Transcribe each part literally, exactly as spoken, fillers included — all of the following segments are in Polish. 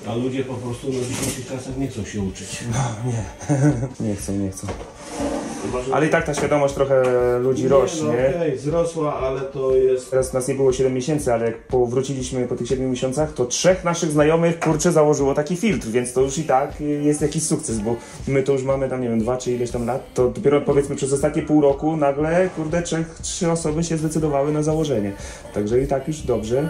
A ludzie po prostu na dzisiejszych czasach nie chcą się uczyć. No nie, nie chcą, nie chcą. Ale i tak ta świadomość trochę ludzi nie, rośnie. No okej, okay, wzrosła, ale to jest... Teraz nas nie było siedem miesięcy, ale jak powróciliśmy po tych siedmiu miesiącach, to trzech naszych znajomych, kurczę, założyło taki filtr, więc to już i tak jest jakiś sukces, bo my to już mamy tam, nie wiem, dwa czy ileś tam lat, to dopiero powiedzmy przez ostatnie pół roku nagle, kurde, trzech, trzy osoby się zdecydowały na założenie. Także i tak już dobrze.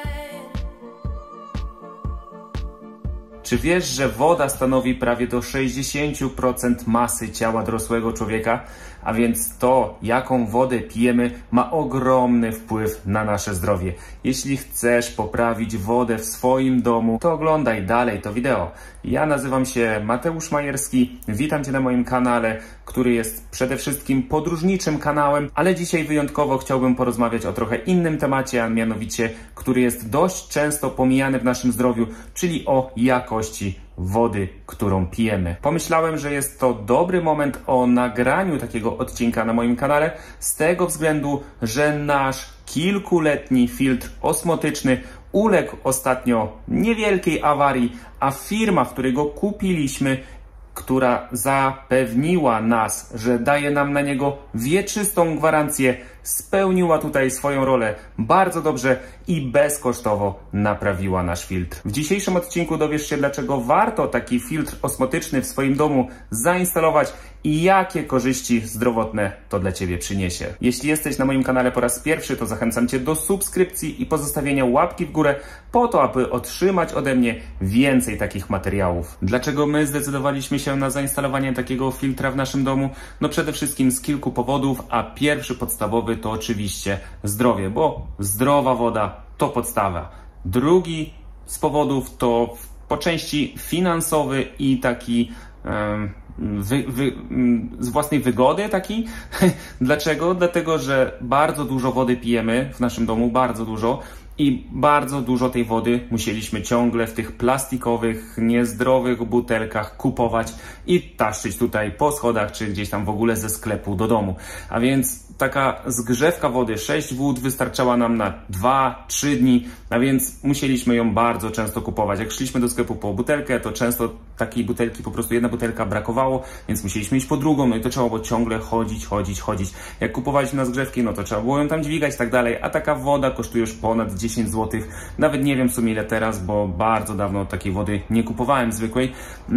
Czy wiesz, że woda stanowi prawie do sześćdziesięciu procent masy ciała dorosłego człowieka? A więc to, jaką wodę pijemy, ma ogromny wpływ na nasze zdrowie. Jeśli chcesz poprawić wodę w swoim domu, to oglądaj dalej to wideo. Ja nazywam się Mateusz Majerski, witam Cię na moim kanale, który jest przede wszystkim podróżniczym kanałem, ale dzisiaj wyjątkowo chciałbym porozmawiać o trochę innym temacie, a mianowicie, który jest dość często pomijany w naszym zdrowiu, czyli o jakości wody, którą pijemy. Pomyślałem, że jest to dobry moment o nagraniu takiego odcinka na moim kanale, z tego względu, że nasz kilkuletni filtr osmotyczny uległ ostatnio niewielkiej awarii, a firma, w której go kupiliśmy, która zapewniła nas, że daje nam na niego wieczystą gwarancję, spełniła tutaj swoją rolę bardzo dobrze i bezkosztowo naprawiła nasz filtr. W dzisiejszym odcinku dowiesz się, dlaczego warto taki filtr osmotyczny w swoim domu zainstalować i jakie korzyści zdrowotne to dla Ciebie przyniesie. Jeśli jesteś na moim kanale po raz pierwszy, to zachęcam Cię do subskrypcji i pozostawienia łapki w górę po to, aby otrzymać ode mnie więcej takich materiałów. Dlaczego my zdecydowaliśmy się na zainstalowanie takiego filtra w naszym domu? No przede wszystkim z kilku powodów, a pierwszy podstawowy to oczywiście zdrowie, bo zdrowa woda to podstawa. Drugi z powodów to po części finansowy i taki um, wy, wy, z własnej wygody taki. Dlaczego? Dlatego, że bardzo dużo wody pijemy w naszym domu, bardzo dużo. I bardzo dużo tej wody musieliśmy ciągle w tych plastikowych, niezdrowych butelkach kupować i taszczyć tutaj po schodach, czy gdzieś tam w ogóle ze sklepu do domu. A więc taka zgrzewka wody, sześć wód wystarczała nam na dwa trzy dni, a więc musieliśmy ją bardzo często kupować. Jak szliśmy do sklepu po butelkę, to często takiej butelki, po prostu jedna butelka brakowało, więc musieliśmy iść po drugą, no i to trzeba było ciągle chodzić, chodzić, chodzić. Jak kupowaliśmy na zgrzewki, no to trzeba było ją tam dźwigać i tak dalej, a taka woda kosztuje już ponad dziesięć złotych. Nawet nie wiem w sumie ile teraz, bo bardzo dawno takiej wody nie kupowałem zwykłej.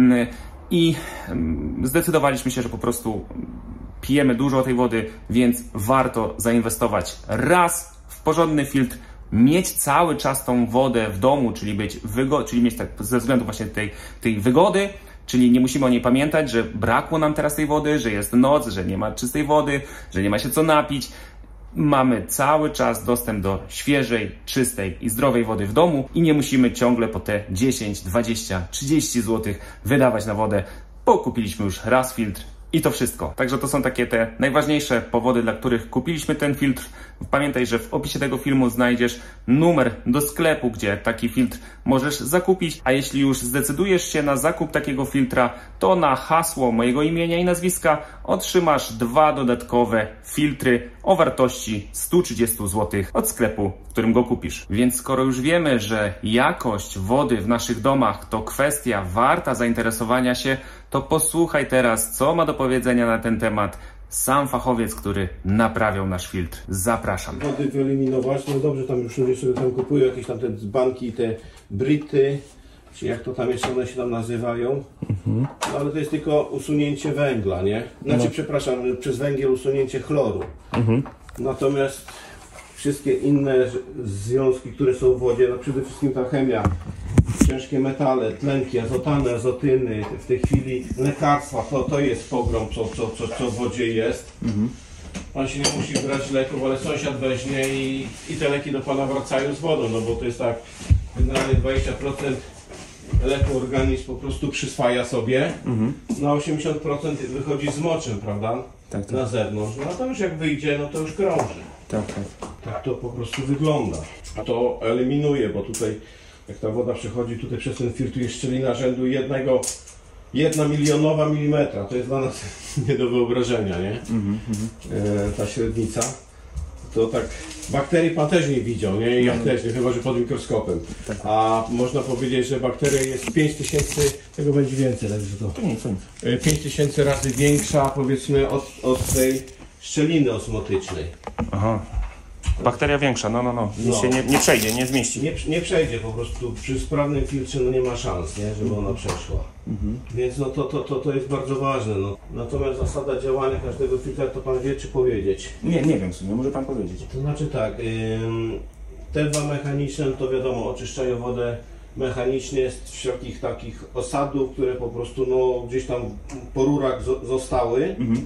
I zdecydowaliśmy się, że po prostu pijemy dużo tej wody, więc warto zainwestować raz w porządny filtr, mieć cały czas tą wodę w domu, czyli być wygo- czyli mieć tak ze względu właśnie tej, tej wygody, czyli nie musimy o niej pamiętać, że brakło nam teraz tej wody, że jest noc, że nie ma czystej wody, że nie ma się co napić. Mamy cały czas dostęp do świeżej, czystej i zdrowej wody w domu i nie musimy ciągle po te dziesięć, dwadzieścia, trzydzieści złotych wydawać na wodę, bo kupiliśmy już raz filtr i to wszystko. Także to są takie te najważniejsze powody, dla których kupiliśmy ten filtr. Pamiętaj, że w opisie tego filmu znajdziesz numer do sklepu, gdzie taki filtr możesz zakupić, a jeśli już zdecydujesz się na zakup takiego filtra, to na hasło mojego imienia i nazwiska otrzymasz dwa dodatkowe filtry o wartości sto trzydzieści złotych od sklepu, w którym go kupisz. Więc skoro już wiemy, że jakość wody w naszych domach to kwestia warta zainteresowania się, to posłuchaj teraz, co ma do powiedzenia na ten temat sam fachowiec, który naprawiał nasz filtr. Zapraszam. Wody wyeliminować, no dobrze, tam już ludzie sobie tam kupują jakieś tam te dzbanki, te brity, czy jak to tam jeszcze one się tam nazywają. Mhm. No ale to jest tylko usunięcie węgla, nie? Znaczy, no. przepraszam, przez węgiel usunięcie chloru. Mhm. Natomiast wszystkie inne związki, które są w wodzie, no przede wszystkim ta chemia, ciężkie metale, tlenki, azotany, azotyny, w tej chwili lekarstwa, to, to jest pogrom, co, co, co, co w wodzie jest. Mhm. Pan się nie musi brać leków, ale sąsiad weźmie i, i te leki do Pana wracają z wodą, no bo to jest tak, generalnie dwadzieścia procent leku organizm po prostu przyswaja sobie, mhm. na osiemdziesiąt procent wychodzi z moczem, prawda? Tak, tak. Na zewnątrz, no to już jak wyjdzie, no to już krąży. Tak, tak. Tak to po prostu wygląda. A to eliminuje, bo tutaj jak ta woda przechodzi tutaj przez ten filtr, jest szczelina rzędu jednego, jedna milionowa milimetra. To jest dla nas nie do wyobrażenia, nie? Mm -hmm. e, ta średnica. to tak bakterii pan też nie widział, nie? Ja też nie, chyba że pod mikroskopem. Tak. A można powiedzieć, że bakteria jest pięć tysięcy, tego będzie więcej, także to To nic, to nic. pięć tysięcy razy większa, powiedzmy, od, od tej szczeliny osmotycznej. Aha. Bakteria większa, no, no, no. No. Się nie, nie przejdzie, nie zmieści. Nie, nie przejdzie po prostu, przy sprawnym filtrze no nie ma szans, nie? Żeby ona przeszła. Mhm. Więc no to, to, to, to jest bardzo ważne. No. Natomiast zasada działania każdego filtra to pan wie czy powiedzieć. Nie, nie wiem w sumie, może pan powiedzieć. To znaczy tak, ym, te dwa mechaniczne to wiadomo, oczyszczają wodę mechanicznie z wszelkich takich osadów, które po prostu no, gdzieś tam po rurach zo zostały. Mhm.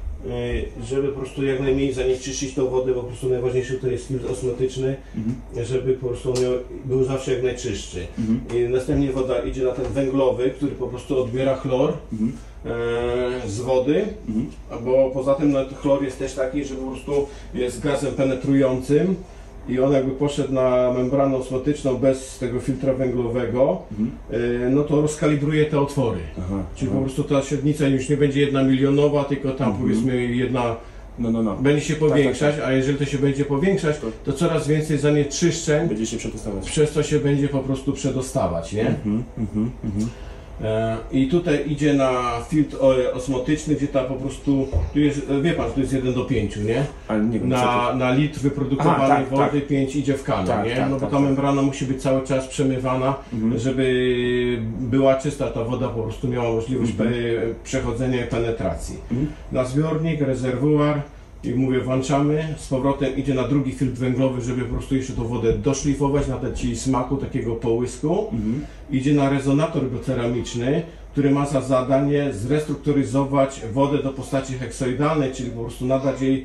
Żeby po prostu jak najmniej zanieczyszczyć tą wodę, bo po prostu najważniejszy to jest filtr osmotyczny, mhm. żeby po prostu on był zawsze jak najczystszy. Mhm. I następnie woda idzie na ten węglowy, który po prostu odbiera chlor mhm. e, z wody, mhm. bo poza tym no, chlor jest też taki, że po prostu jest gazem penetrującym i on jakby poszedł na membranę osmotyczną bez tego filtra węglowego, mhm. e, no to rozkalibruje te otwory. Aha, czyli aha. po prostu ta średnica już nie będzie jedna milionowa, tylko tam mhm. powiedzmy jedna no, no, no. będzie się powiększać, tak, tak, tak. a jeżeli to się będzie powiększać, to coraz więcej zanieczyszczeń będzie się przedostawać. Przez to się będzie po prostu przedostawać, nie? Mhm, mhm, mhm. I tutaj idzie na filtr osmotyczny, gdzie ta po prostu, tu jest, wie pan, tu jest jeden do pięciu, nie? Ale nie wiem, na, na litr wyprodukowanej Aha, tak, wody tak. pięć idzie w kanę, tak, nie? Tak, no bo tak, ta tak. membrana musi być cały czas przemywana, mhm. żeby była czysta, ta woda po prostu miała możliwość mhm. przechodzenia i penetracji. Mhm. Na zbiornik, rezerwuar, i mówię, włączamy, z powrotem idzie na drugi filtr węglowy, żeby po prostu jeszcze tą wodę doszlifować, nadać jej smaku, takiego połysku. Mhm. Idzie na rezonator bioceramiczny, który ma za zadanie zrestrukturyzować wodę do postaci heksoidalnej, czyli po prostu nadać jej,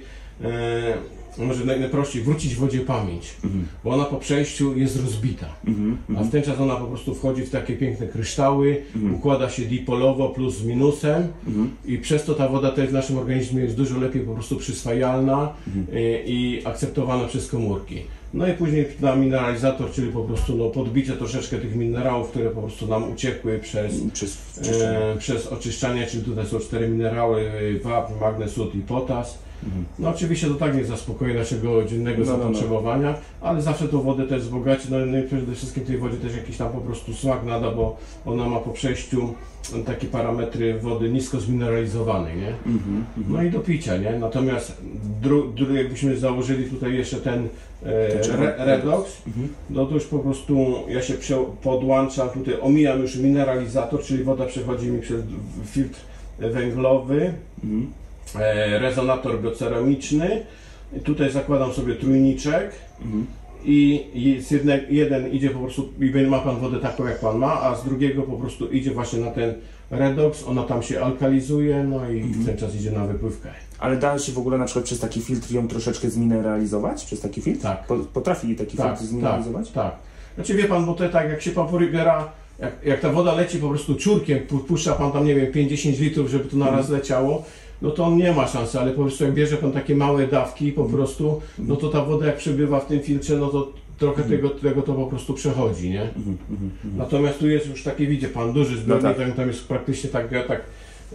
e, może najprościej, wrócić wodzie pamięć, mhm. bo ona po przejściu jest rozbita, mhm. a w ten czas ona po prostu wchodzi w takie piękne kryształy, mhm. układa się dipolowo plus z minusem mhm. i przez to ta woda też w naszym organizmie jest dużo lepiej po prostu przyswajalna mhm. i, i akceptowana przez komórki. No i później na mineralizator, czyli po prostu no, podbicie troszeczkę tych minerałów, które po prostu nam uciekły przez, przez, e, przez oczyszczanie, czyli tutaj są cztery minerały, wapń, magnez, sód i potas. Mhm. No oczywiście to tak nie zaspokoi naszego dziennego no, zapotrzebowania, no, no. ale zawsze tą wodę też wzbogaci, no i przede wszystkim tej wodzie też jakiś tam po prostu smak nada, bo ona ma po przejściu takie parametry wody nisko zmineralizowanej, nie? Mhm, no i do picia, nie? Natomiast dru, dru, jakbyśmy założyli tutaj jeszcze ten e, re, redox, mhm. no to już po prostu ja się podłączam, tutaj omijam już mineralizator, czyli woda przechodzi mi przez filtr węglowy, mhm. rezonator bioceramiczny, tutaj zakładam sobie trójniczek mhm. i z jedne, jeden idzie po prostu i ma pan wodę taką jak pan ma, a z drugiego po prostu idzie właśnie na ten redox, ona tam się alkalizuje, no i mhm. w ten czas idzie na wypływkę. Ale da się w ogóle na przykład przez taki filtr ją troszeczkę zmineralizować? Przez taki filtr? Tak. Potrafi taki tak, filtr zmineralizować? Tak, tak. Znaczy wie pan, bo to tak jak się pan porybiera, jak, jak ta woda leci po prostu ciurkiem, puszcza pan tam nie wiem pięć dziesięć litrów, żeby to na raz leciało, no to on nie ma szansy, ale po prostu jak bierze pan takie małe dawki po prostu, no to ta woda jak przebywa w tym filtrze, no to trochę tego, tego to po prostu przechodzi, nie? Natomiast tu jest już taki, widzi pan, duży zbiornik, no tak. tam jest praktycznie tak, ja tak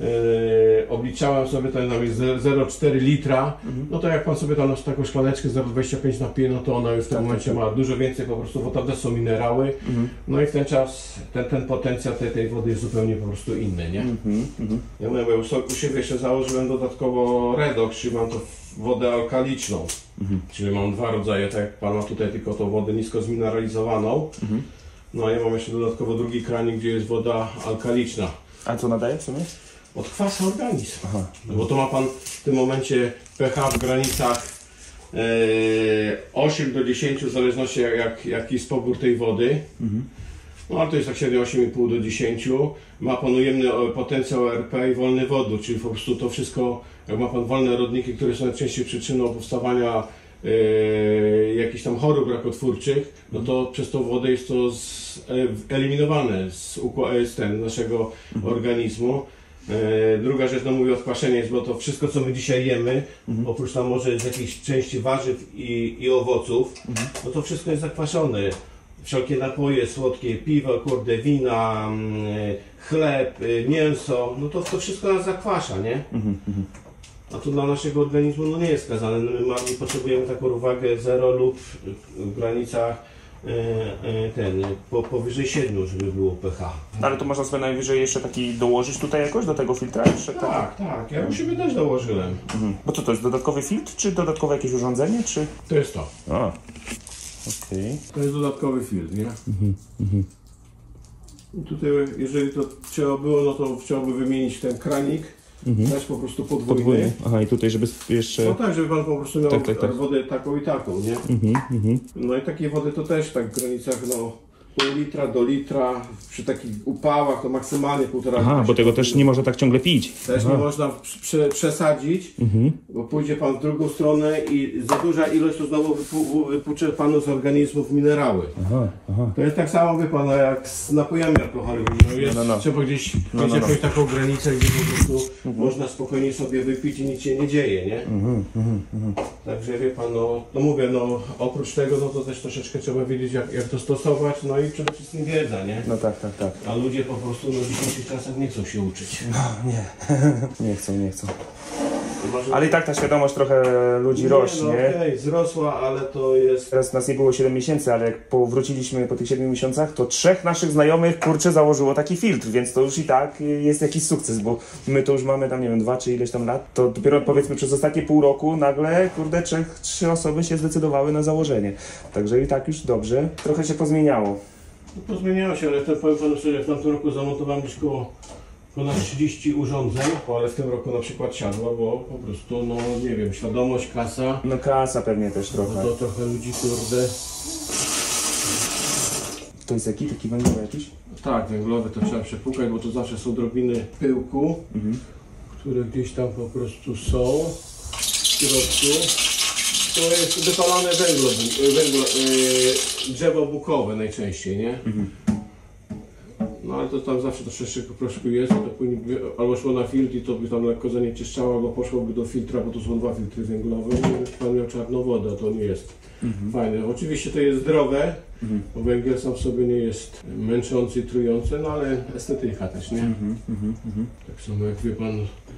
Yy, obliczałem sobie, to tam jest zero przecinek cztery litra, mhm. no to jak pan sobie tam taką szklaneczkę zero przecinek dwadzieścia pięć napije, no to ona już w tym tak, momencie tak. ma dużo więcej po prostu, bo tam też są minerały, mhm. no i w ten czas ten, ten potencjał tej, tej wody jest zupełnie po prostu inny, nie? Mhm. Mhm. Ja mówię, bo już u siebie jeszcze założyłem dodatkowo redox, czyli mam to wodę alkaliczną, mhm. czyli mam dwa rodzaje, tak jak pan ma tutaj tylko tą wodę nisko zmineralizowaną, mhm. no a ja mam jeszcze dodatkowo drugi kranik, gdzie jest woda alkaliczna. A co nadaje w sumie? Odkwasa organizm. Aha. No bo to ma pan w tym momencie pH w granicach e, osiem do dziesięciu, w zależności jak, jak, jaki jest pobór tej wody. Mhm. No ale to jest tak średnio osiem i pół do dziesięciu. Ma pan ujemny potencjał O R P i wolny wodór, czyli po prostu to wszystko, jak ma pan wolne rodniki, które są najczęściej przyczyną powstawania e, jakichś tam chorób rakotwórczych, no to przez tą wodę jest to z, e, eliminowane z, z ten, naszego mhm. organizmu. E, druga rzecz, no mówię, odkwaszenie jest, bo to wszystko, co my dzisiaj jemy, mhm. oprócz tam może z jakiejś części warzyw i, i owoców, mhm. no to wszystko jest zakwaszone. Wszelkie napoje słodkie, piwo, kurde, wina, chleb, mięso, no to to wszystko nas zakwasza, nie? Mhm. A to dla naszego organizmu no nie jest wskazane. My mamy, potrzebujemy taką równowagę zero lub w granicach e, e, ten, po, powyżej siedmiu, żeby było pH. Ale to można sobie najwyżej jeszcze taki dołożyć tutaj jakoś do tego filtra? Jeszcze Tak, tak, ja u siebie też dołożyłem. Mhm. Bo co to jest, dodatkowy filtr, czy dodatkowe jakieś urządzenie, czy? To jest to. A, okej. Okay. To jest dodatkowy filtr, nie? Mhm, mhm. I tutaj, jeżeli to trzeba było, no to trzeba by wymienić ten kranik, mhm. dać po prostu podwójny. podwójny. Aha, i tutaj, żeby jeszcze... No tak, żeby pan po prostu miał tak, tak, tak. wodę taką i taką, nie? Mhm, mhm. No i takiej wody to też tak w granicach, no, pół litra do litra, przy takich upałach to maksymalnie półtora litra. Aha, bo tego też nie można tak ciągle pić. Też Aha. nie można prze, przesadzić, mhm. bo pójdzie pan w drugą stronę i za duża ilość to znowu wypu, wypucze panu z organizmów minerały. Aha, aha. To jest tak samo, wie pan, jak z napojami alkoholowymi. No jest, no, no. Trzeba gdzieś no, mieć no, jakąś no. taką granicę, gdzie po prostu mhm. można spokojnie sobie wypić i nic się nie dzieje, nie? Mhm, mhm, mhm. Także wie pan, no, no mówię, no oprócz tego, no to też troszeczkę trzeba wiedzieć, jak, jak to stosować, no i przede wszystkim wiedza, nie? No tak, tak, tak. A ludzie po prostu no, w dzisiejszych czasach nie chcą się uczyć. No nie, nie chcą, nie chcą. Ale i tak ta świadomość trochę ludzi nie, rośnie. No okej, okay, wzrosła, ale to jest... Teraz nas nie było siedem miesięcy, ale jak powróciliśmy po tych siedmiu miesiącach, to trzech naszych znajomych, kurczę, założyło taki filtr, więc to już i tak jest jakiś sukces, bo my to już mamy tam, nie wiem, dwa czy ileś tam lat, to dopiero powiedzmy przez ostatnie pół roku nagle, kurde, trzech, trzy osoby się zdecydowały na założenie. Także i tak już dobrze, trochę się pozmieniało. No, pozmieniało się, ale ten, powiem panu szczerze, w tamtym roku zamontowałem gdzieś koło ponad trzydzieści urządzeń, ale w tym roku na przykład siadła, bo po prostu, no nie wiem, świadomość, kasa. No kasa pewnie też trochę. No to trochę ludzi, kurde. To jest jaki? Taki węglowy jakiś? Tak, węglowy to trzeba przepłukać, bo to zawsze są drobiny pyłku, mhm. które gdzieś tam po prostu są w środku. To jest wypalane węglo, węglo yy, drzewo bukowe najczęściej, nie? Mhm. No ale to tam zawsze troszeczkę po prostu jest, to później albo szło na filtr i to by tam lekko zanieczyszczało, albo poszłoby do filtra, bo to są dwa filtry węglowe i pan miał czarną wodę, a to nie jest mhm. fajne. Oczywiście to jest zdrowe, mhm. bo węgiel sam w sobie nie jest męczący i trujący, no ale estetyka też, nie? Mhm. Mhm. Tak samo jak wie pan,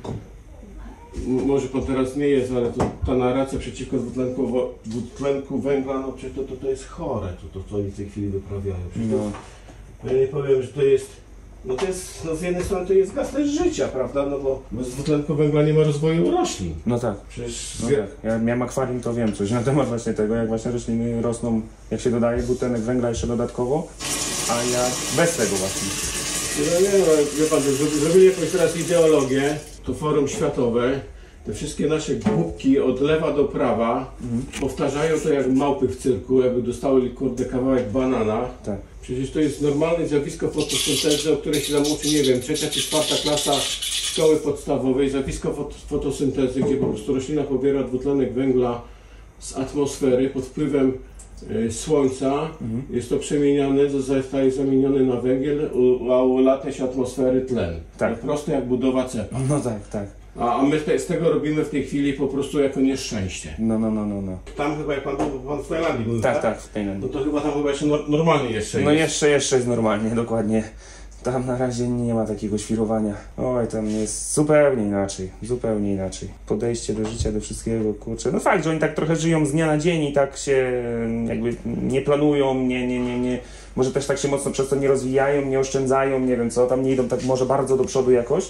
może pan teraz nie jest, ale to, ta narracja przeciwko dwutlenku, dwutlenku węgla, no przecież to, to, to jest chore, to, to co oni w tej chwili wyprawiają. No. Ja nie powiem, że to jest, no to jest, no z jednej strony to jest gaz też życia, prawda, no bo bez dwutlenku węgla nie ma rozwoju roślin. No tak, przecież no tak. Ja miałem akwarium, to wiem coś na temat właśnie tego, jak właśnie rośliny rosną, jak się dodaje dwutlenek węgla jeszcze dodatkowo, a jak bez tego właśnie. No nie no, wie pan, zrobili jakąś teraz ideologię, to forum światowe, te wszystkie nasze głupki od lewa do prawa mhm. powtarzają to jak małpy w cyrku, jakby dostały kurde kawałek banana. Tak. Przecież to jest normalne zjawisko fotosyntezy, o której się tam uczy, nie wiem, trzecia czy czwarta klasa szkoły podstawowej, zjawisko fot fotosyntezy, gdzie po prostu roślina pobiera dwutlenek węgla z atmosfery pod wpływem y, słońca, mhm. jest to przemieniane, zostaje zamienione na węgiel, a ulatnia się atmosfery tlen. Tak. Proste jak budowa cepa. No tak, tak. A my z tego robimy w tej chwili po prostu jako nieszczęście. No, no, no, no, no. Tam chyba jak pan był, pan w Tajlandii był, tak? Tak, tak, w Tajlandii. No to chyba tam chyba jeszcze no, normalnie jeszcze No jest. jeszcze, jeszcze jest normalnie, dokładnie. Tam na razie nie ma takiego świrowania. Oj, tam jest zupełnie inaczej, zupełnie inaczej. Podejście do życia, do wszystkiego, kurczę. No fakt, że oni tak trochę żyją z dnia na dzień i tak się jakby nie planują, nie, nie, nie, nie. Może też tak się mocno przez to nie rozwijają, nie oszczędzają, nie wiem co, tam nie idą tak może bardzo do przodu jakoś.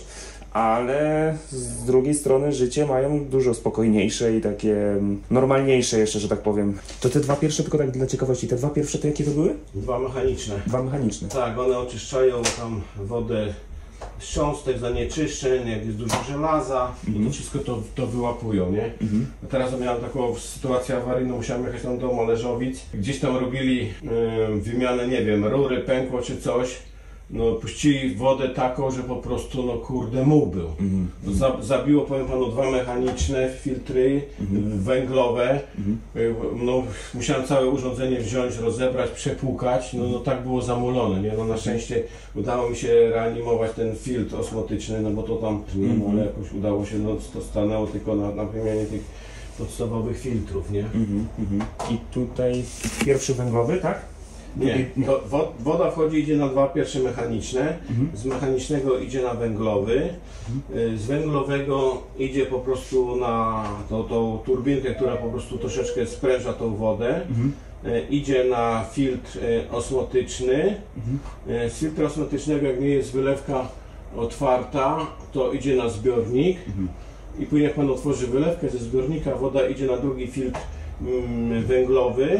Ale z drugiej strony życie mają dużo spokojniejsze i takie normalniejsze jeszcze, że tak powiem. To te dwa pierwsze, tylko tak dla ciekawości, te dwa pierwsze to jakie to były? Dwa mechaniczne. Dwa mechaniczne. Tak, one oczyszczają tam wodę z cząstek, zanieczyszczeń, jak jest dużo żelaza, mm-hmm. to wszystko to, to wyłapują, nie? Mm-hmm. A teraz miałem taką sytuację awaryjną, musiałem jechać tam do Mależowic. Gdzieś tam robili yy, wymianę, nie wiem, rury, pękło czy coś. No, puścili wodę taką, że po prostu, no kurde, muł był. Mm -hmm. Za, zabiło, powiem panu, dwa mechaniczne filtry mm -hmm. węglowe. Mm -hmm. No, musiałem całe urządzenie wziąć, rozebrać, przepłukać. No, no tak było zamulone, nie? No, na szczęście udało mi się reanimować ten filtr osmotyczny, no bo to tam, nie, mm -hmm. ale jakoś udało się, no to stanęło tylko na, na wymianie tych podstawowych filtrów, nie? Mm -hmm. I tutaj pierwszy węglowy, tak? Nie, to wo woda wchodzi, idzie na dwa pierwsze mechaniczne, mhm. z mechanicznego idzie na węglowy, mhm. z węglowego idzie po prostu na tą, tą turbinkę, która po prostu troszeczkę spręża tą wodę, mhm. idzie na filtr osmotyczny, mhm. z filtru osmotycznego, jak nie jest wylewka otwarta, to idzie na zbiornik mhm. i później jak pan otworzy wylewkę ze zbiornika, woda idzie na drugi filtr mm, węglowy,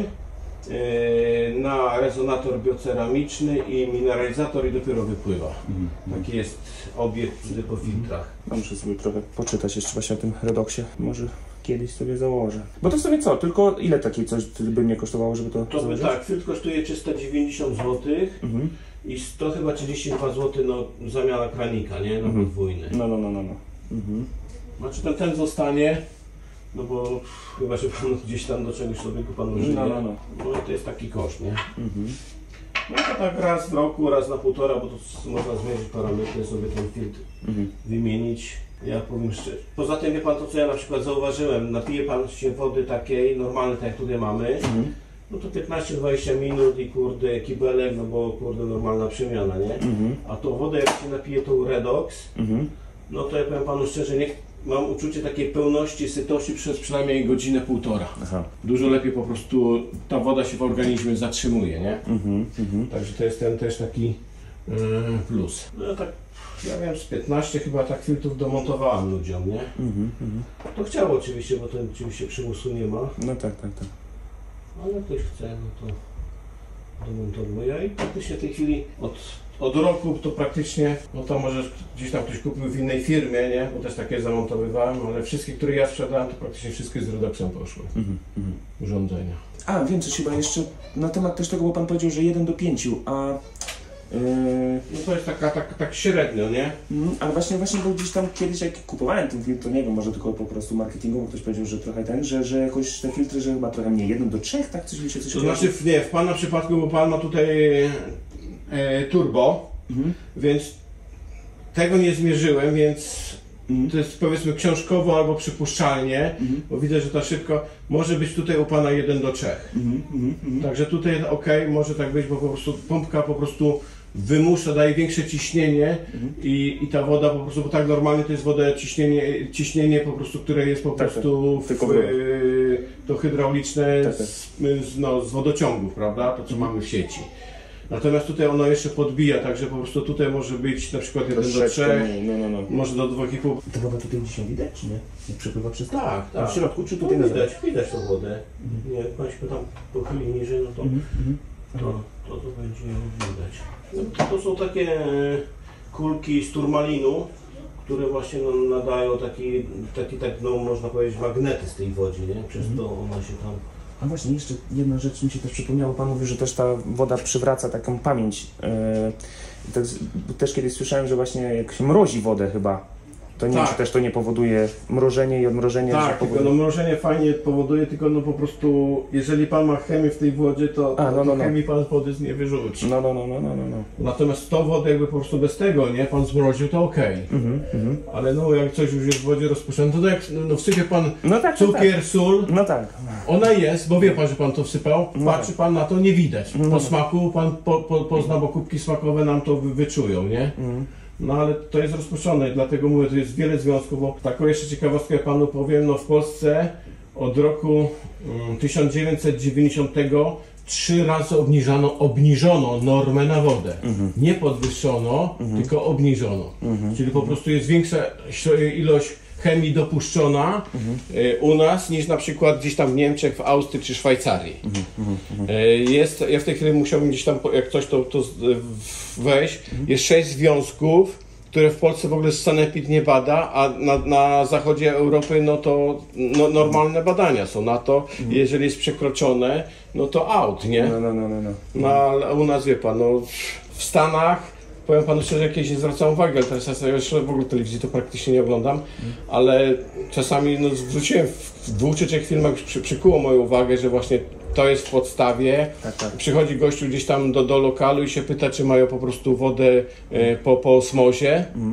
na rezonator bioceramiczny i mineralizator i dopiero wypływa. Mhm. Taki jest obieg po filtrach. Ja muszę sobie trochę poczytać jeszcze właśnie o tym redoksie. Może kiedyś sobie założę. Bo to sobie co? Tylko ile takie coś by mnie kosztowało, żeby to To by tak, filtr kosztuje trzysta dziewięćdziesiąt złotych mhm. i sto chyba trzydzieści dwa złote no, zamiana kranika, nie? No mhm. podwójny. No, no, no, no. no. Mhm. Znaczy ten, ten zostanie, no bo chyba, że pan gdzieś tam do czegoś sobie pan użyje. No, no, no. No i to jest taki koszt, nie? Mhm. No to tak raz w roku, raz na półtora, bo to można zmierzyć parametry, sobie ten filtr mhm. wymienić. Ja powiem szczerze. Poza tym wie pan to, co ja na przykład zauważyłem, napije pan się wody takiej, normalnej, tak jak tutaj mamy, mhm. no to piętnaście dwadzieścia minut i kurde kibelek, no bo kurde normalna przemiana, nie? Mhm. A to wodę jak się napije tą redoks, mhm. no to ja powiem panu szczerze, nie, mam uczucie takiej pełności, sytości przez przynajmniej godzinę, półtora. Aha. Dużo lepiej po prostu ta woda się w organizmie zatrzymuje, nie? Mhm, mhm. Także to jest ten też taki yy, plus. No tak, ja wiem, z piętnaście chyba tak filtrów domontowałem ludziom, nie? Mhm, mhm. To chciało oczywiście, bo to oczywiście przymusu nie ma. No tak, tak, tak. Ale ktoś chce, no to domontowuję i praktycznie w tej chwili od Od roku to praktycznie, no to może gdzieś tam ktoś kupił w innej firmie, nie? Bo też takie zamontowywałem, ale wszystkie, które ja sprzedałem, to praktycznie wszystkie z Redoxem poszły. Mm -hmm. Urządzenia. A, wiem coś chyba jeszcze na temat też tego, bo pan powiedział, że jeden do pięciu, a... Yy... No to jest taka, tak, tak średnio, nie? Mm, ale właśnie, właśnie był gdzieś tam kiedyś, jak kupowałem ten filtr, to nie wiem, może tylko po prostu marketingowo ktoś powiedział, że trochę ten, że, że jakoś te filtry, że chyba trochę mniej, jeden do trzech, tak? Coś mi się coś To znaczy, nie, w pana przypadku, bo pan ma tutaj E, turbo, mhm. więc tego nie zmierzyłem, więc mhm. to jest powiedzmy książkowo albo przypuszczalnie, mhm. bo widzę, że to szybko może być tutaj u pana jeden do trzech. Mhm. Mhm. Także tutaj ok, może tak być, bo po prostu pompka po prostu wymusza, daje większe ciśnienie mhm. i, i ta woda po prostu, bo tak normalnie to jest woda, ciśnienie, ciśnienie po prostu, które jest po tak, prostu tak. W, y, to hydrauliczne tak, tak. Z, z, no, z wodociągów, prawda, to co mhm. mamy w sieci. Natomiast tutaj ono jeszcze podbija, także po prostu tutaj może być na przykład jeden do trzech, no, no, no. może do dwóch i pół. Ta woda tutaj dzisiaj widać, czy nie? Nie przepływa przez to? Tak, tak. A w środku, czy tutaj no, widać, widać tą wodę. Mhm. Nie, jak pan się tam pochyli niżej, no to, mhm. to, to, to będzie widać. No, to są takie kulki z turmalinu, które właśnie no, nadają taki, taki, tak, no można powiedzieć, magnety z tej wodzie, nie? Przez mhm. to ona się tam... A właśnie, jeszcze jedna rzecz mi się też przypomniała, pan mówił, że też ta woda przywraca taką pamięć. Yy, też, też kiedyś słyszałem, że właśnie jak się mrozi wodę chyba, to nie tak. wiem, czy też to nie powoduje mrożenie i odmrożenie. Tak, powoduje... tylko no mrożenie fajnie powoduje, tylko no po prostu, jeżeli pan ma chemię w tej wodzie, to, A, no, no, no. chemii pan wody nie wyrzuci. No, no, no, no, no, no. Natomiast tą wodę jakby po prostu bez tego, nie, pan zmroził, to okej. Okay. Mm -hmm. Ale no jak coś już jest w wodzie rozpuszczone, to jak no, wsypie pan no tak, cukier, tak. sól, no tak. ona jest, bo wie pan, że pan to wsypał, no patrzy tak. pan na to, nie widać. Po no smaku pan po, po, pozna, bo kubki smakowe nam to wyczują, nie? Mm. No ale to jest rozpuszczone, dlatego mówię, to jest wiele związków, bo taką jeszcze ciekawostkę ja panu powiem, no w Polsce od roku mm, tysiąc dziewięćset dziewięćdziesiątego trzy razy obniżano, obniżono normę na wodę. Mhm. Nie podwyższono, mhm. tylko obniżono. Mhm. Czyli po prostu jest większa ilość chemii dopuszczona mhm. u nas niż na przykład gdzieś tam w Niemczech, w Austrii czy Szwajcarii. Mhm. Mhm. Jest, ja w tej chwili musiałbym gdzieś tam, jak coś to, to wejść, mhm. jest sześć związków, które w Polsce w ogóle sanepid nie bada, a na, na zachodzie Europy no to no, normalne badania są na to, mhm. jeżeli jest przekroczone, no to out, nie? No, no, no, no, no. No ale u nas wie pan, no w Stanach powiem panu szczerze, jakieś nie zwracam uwagi, ale teraz ja jeszcze w ogóle telewizji to praktycznie nie oglądam, ale czasami no, zwróciłem w dwóch czy trzech filmach, przy, przykuło moją uwagę, że właśnie to jest w podstawie. Tak, tak. Przychodzi gościu gdzieś tam do, do lokalu i się pyta, czy mają po prostu wodę e, po, po osmozie. Mm.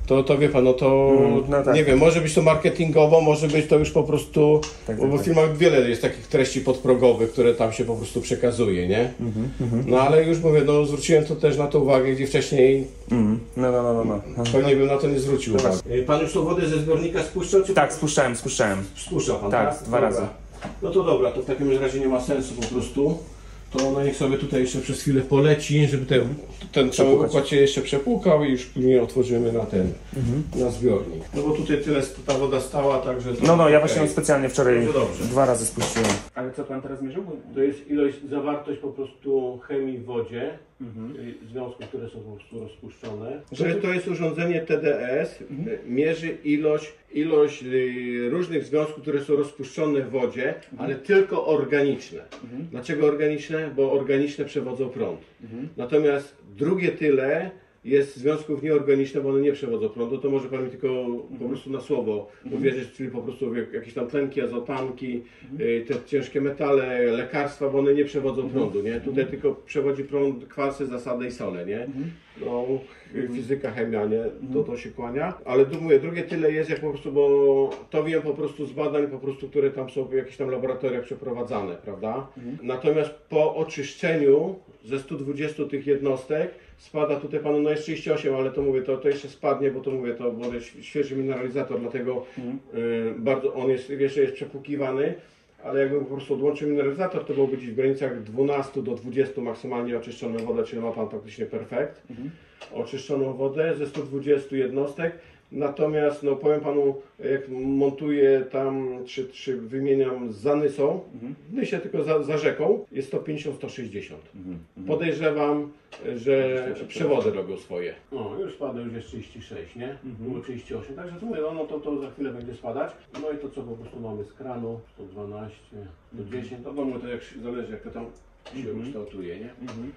to, to wie pan, no to Mm, no tak. nie wiem, może być to marketingowo, może być to już po prostu, Tak, bo tak, w tak. filmach wiele jest takich treści podprogowych, które tam się po prostu przekazuje, nie? Mhm, mhm. No ale już mówię, no zwróciłem to też na to uwagę, gdzie wcześniej Mhm. No, no, no, no, no. pewnie bym na to nie zwrócił uwagi. Pan już tą wodę ze zbiornika spuszczał, czy Tak, spuszczałem, spuszczałem. spuszcza pan, Tak, tak? dwa Dobra. razy. No to dobra, to w takim razie nie ma sensu po prostu. To no niech sobie tutaj jeszcze przez chwilę poleci, żeby ten, ten cały Przepłukać. układ się jeszcze przepłukał i już później otworzymy na ten, Mhm. na zbiornik. No bo tutaj tyle ta woda stała, także... To No, no, ja okej. właśnie ją specjalnie wczoraj Dobrze, dobrze. dwa razy spuściłem. Ale co pan teraz mierzył? To jest ilość, zawartość po prostu chemii w wodzie, Mhm. y, związków, które są po prostu rozpuszczone. Że To, to- to jest urządzenie T D S, Mhm. y, mierzy ilość, ilość y, różnych związków, które są rozpuszczone w wodzie, ale tylko organiczne. Mhm. Dlaczego organiczne? Bo organiczne przewodzą prąd. Mhm. Natomiast drugie tyle jest związków nieorganicznych, bo one nie przewodzą prądu, to może pan mi tylko po prostu na słowo uwierzyć, czyli po prostu jak- jakieś tam tlenki, azotanki, y, te ciężkie metale, lekarstwa, bo one nie przewodzą prądu, nie? Tutaj tylko przewodzi prąd kwasy, zasady i sole, nie? No, fizyka, chemia, nie? To to się kłania. Ale tu mówię, drugie tyle jest jak po prostu, bo to wiem po prostu z badań, po prostu, które tam są w jakichś tam laboratoriach przeprowadzane, prawda? Natomiast po oczyszczeniu ze stu dwudziestu tych jednostek spada tutaj panu, no jest trzydzieści osiem, ale to mówię, to, to jeszcze spadnie, bo to mówię, to bo jest świeży mineralizator, dlatego y, bardzo on jest, jeszcze jest przepłukiwany. Ale jakbym po prostu odłączył mineralizator, to byłoby gdzieś w granicach dwunastu do dwudziestu maksymalnie oczyszczoną wodę, czyli ma pan praktycznie perfekt. Oczyszczoną wodę ze stu dwudziestu jednostek. Natomiast no powiem panu, jak montuję tam, czy, czy wymieniam za Nysą, w Nysie tylko za, za rzeką, jest sto pięćdziesiąt do stu sześćdziesięciu. Podejrzewam, że przewody robią swoje. No już spada, już jest trzydzieści sześć, nie? Było trzydzieści osiem, także to mówię, no, no to, to za chwilę będzie spadać. No i to co po prostu mamy z kranu, sto dwanaście, sto dziesięć, no bo to jak się, zależy jak to tam się ukształtuje, nie?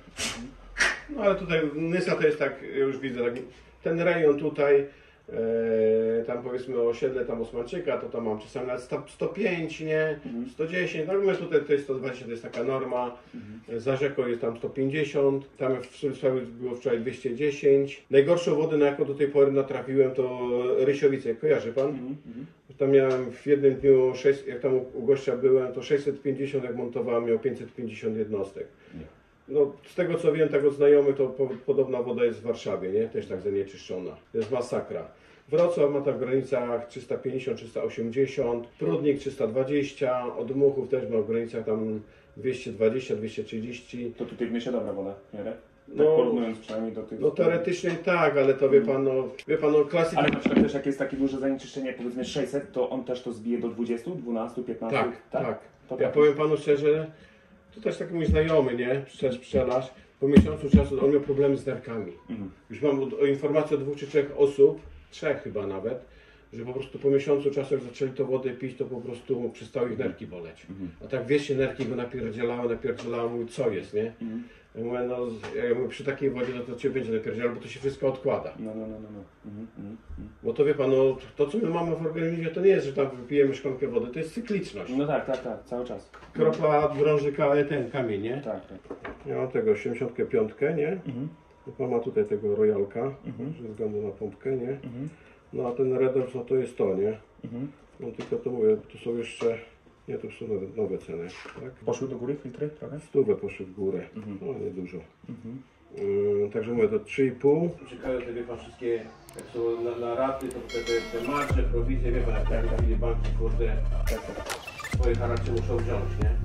No ale tutaj Nysa to jest tak, już widzę, tak, ten rejon tutaj, e, tam powiedzmy osiedle tam Osmanczyka, to tam mam czasami nawet sto, sto pięć, nie? sto dziesięć, no my tutaj to jest sto dwadzieścia, to jest taka norma. Za rzeką jest tam sto pięćdziesiąt, tam w Sulsławiu było wczoraj dwieście dziesięć. Najgorszą wodę, na jaką do tej pory natrafiłem, to Rysiowice, kojarzy pan? Tam miałem w jednym dniu, sześć, jak tam u gościa byłem, to sześćset pięćdziesiąt, jak montowałem, miał pięćset pięćdziesiąt jednostek. No, z tego co wiem, tak od znajomych, to po, podobna woda jest w Warszawie, nie? Też tak zanieczyszczona. To jest masakra. Wrocław ma tak w granicach trzysta pięćdziesiąt do trzysta osiemdziesiąt, Prudnik trzysta dwadzieścia, od Muchów też ma w granicach tam dwieście dwadzieścia do dwieście trzydzieści. To tutaj w Nysie dobra woda, nie? Tak No, porównując przynajmniej do tych... No teoretycznie tak, ale to wie pan, no, wie pan, no klasyk... Ale na przykład też jak jest takie duże zanieczyszczenie, powiedzmy sześćset, to on też to zbije do dwudziestu, dwunastu, piętnastu? Tak, tak. To Ja tak. powiem panu szczerze, to też taki mój znajomy, nie? Pszczelarz, pszczelarz. Po miesiącu czasu on miał problemy z nerkami. Mhm. Już mam o- o informację od dwóch czy trzech osób, trzech chyba nawet, że po prostu po miesiącu czasu jak zaczęli to wodę pić, to po prostu przestały ich nerki boleć. A tak wiesz, się nerki go napierdzielały, napierdzielały, mówię, co jest, nie? Ja mówię, no, ja mówię, przy takiej wodzie no to cię będzie napierdzielało, bo to się wszystko odkłada. No, no, no, no. no. Mhm, mhm, mhm. Bo to wie pan, no, to co my mamy w organizmie, to nie jest, że tam wypijemy szklankę wody, to jest cykliczność. No tak, tak, tak, cały czas. Kropla drążyka, ale ten kamień, nie? Tak, tak. Ja mam tego siedemdziesiąt pięć, nie? Mhm. Pan ma tutaj tego rojalka, Mhm. ze względu na pompkę, nie? Mhm. No a ten Reders, no to jest to, nie? Mhm. No tylko to mówię, tu są jeszcze, nie, to są nowe, nowe ceny, tak? Poszły do góry filtry trochę? Stówę poszły w górę, Mhm. no nie dużo. Mhm. Yy, także mówię, to trzy i pół. Czekają te, wie pan, wszystkie, jak są na, na raty, to te, te, te marcze, prowizje, wie pan, jak tak chwili banki, kurde, swoje charaktery muszą wziąć, nie?